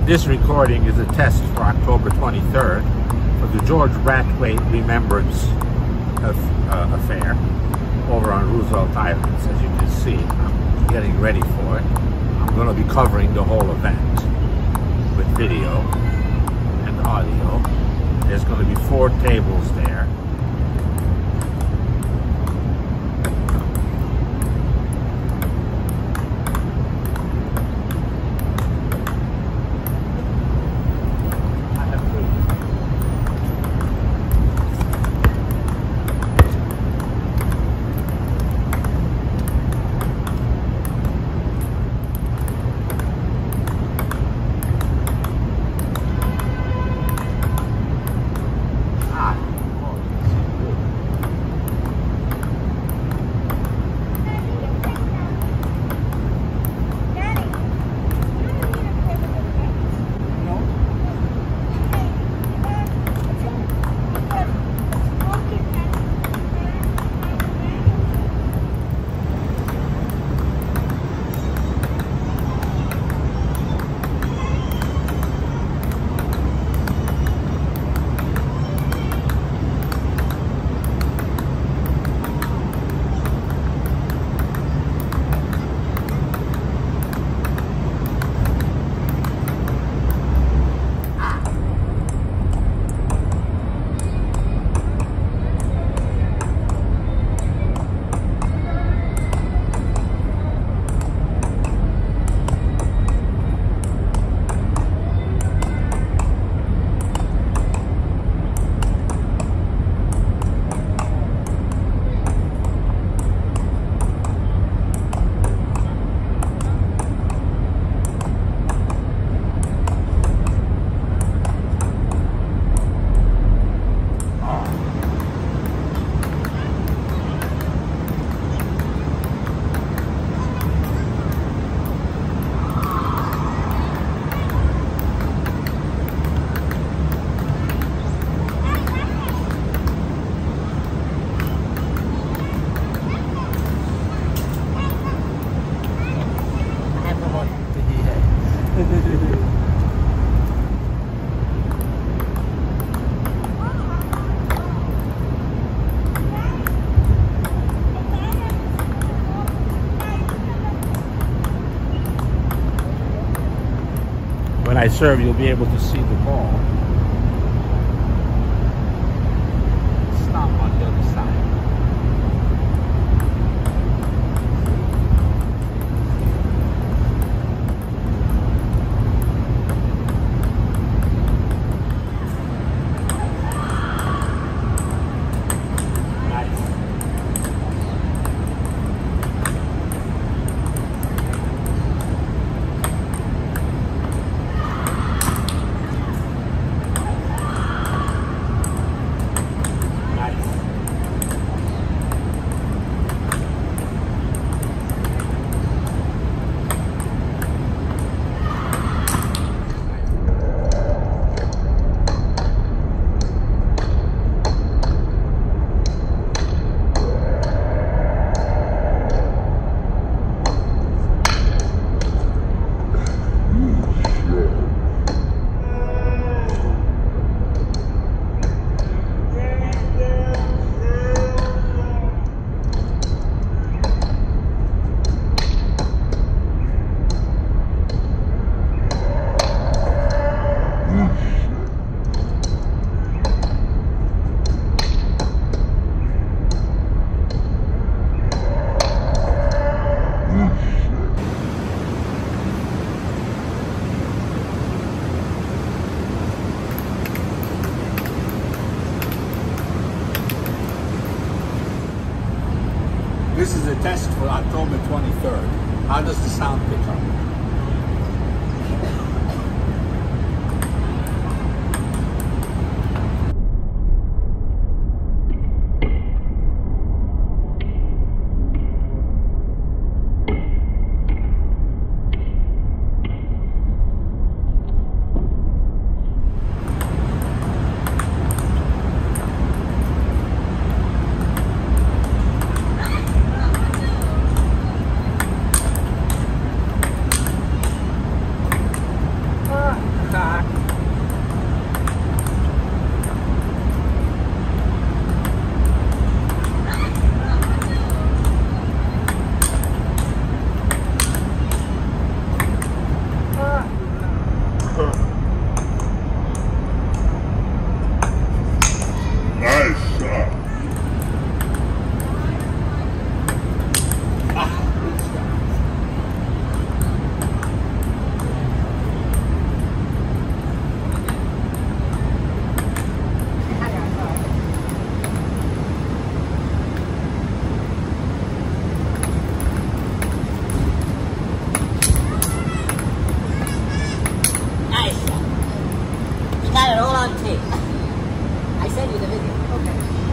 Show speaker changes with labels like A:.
A: This recording is a test for October 23rd for the George Brathwaite Remembrance Affair over on Roosevelt Islands. As you can see, I'm getting ready for it. I'm going to be covering the whole event with video and audio. There's going to be 4 tables there. When I serve, you'll be able to see the ball. Stop on the other side.
B: on tape. I sent you the video.
C: Okay.